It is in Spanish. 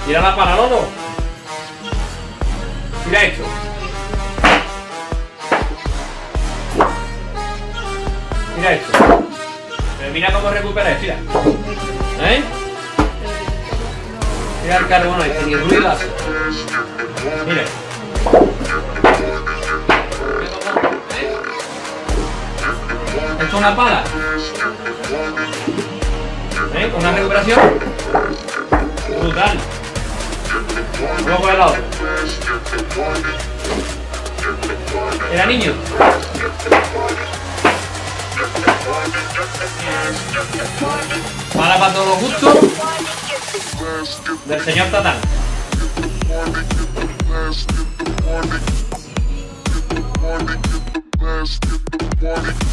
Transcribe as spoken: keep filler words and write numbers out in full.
Mira la pala, Lolo. Mira esto. Mira esto. Pero mira cómo recupera esto, mira. ¿Eh? Mira el carbono este, ni ruido hace. Mira. Esto es una pala. ¿Eh? Con una recuperación brutal. Vamos a coger la otra. Era niño. Pala para todos los gustos del señor Tatán. Let's get the party